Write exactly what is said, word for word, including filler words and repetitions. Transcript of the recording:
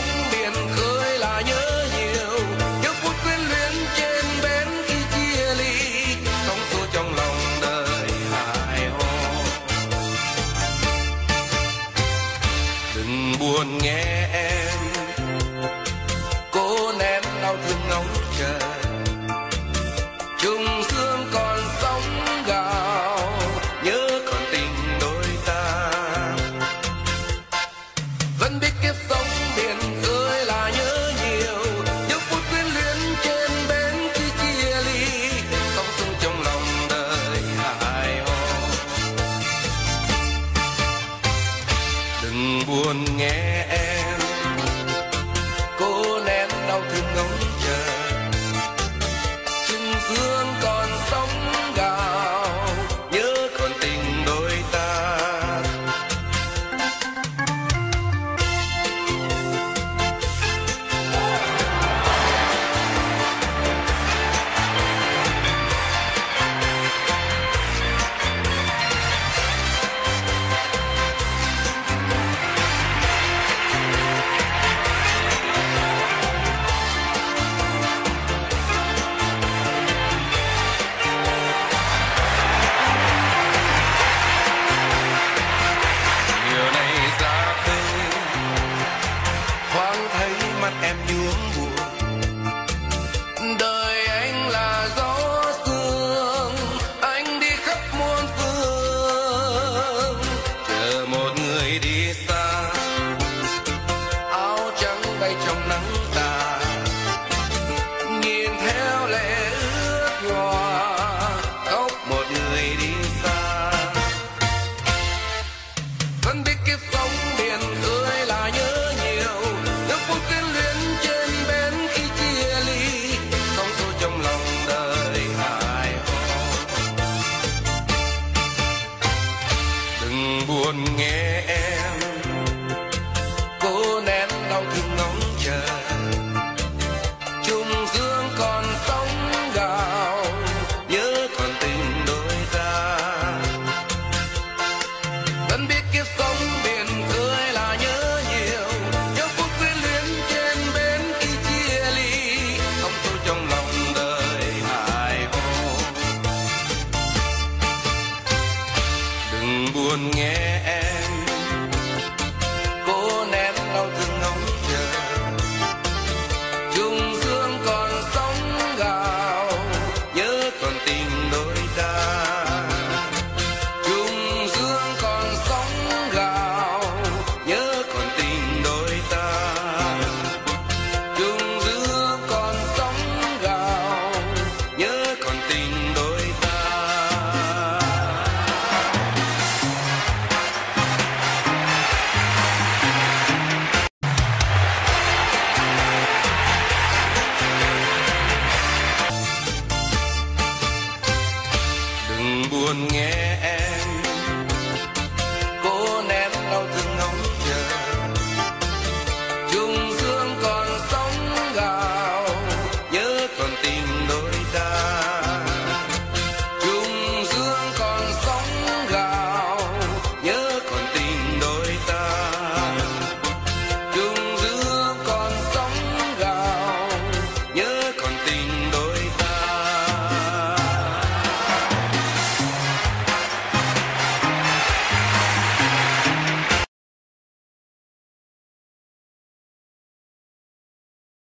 sóng biển khơi là nhớ nhiều, những phút quyến luyến trên bến khi chia ly, sóng xô trong lòng đời hài hò. Đừng buồn nghe em, cố nén đau thương ngóng chờ, trùng dương còn sóng gào, nhớ còn tình đôi ta. Vẫn biết kiếp sống biển khơi là nhớ nhiều, những phút quyến luyến trên bến khi chia ly, sóng xô trong lòng đời hài hò. Đừng buồn nghe em, cố nén đau thương ngóng chờ, trùng dương còn sóng gào, nhớ còn tình đôi ta. Chiều nay ra khơi, thoáng thấy mắt em nhuốm buồn. Đời anh là gió sương, anh đi khắp muôn phương, chờ một người đi xa, áo trắng bay trong nắng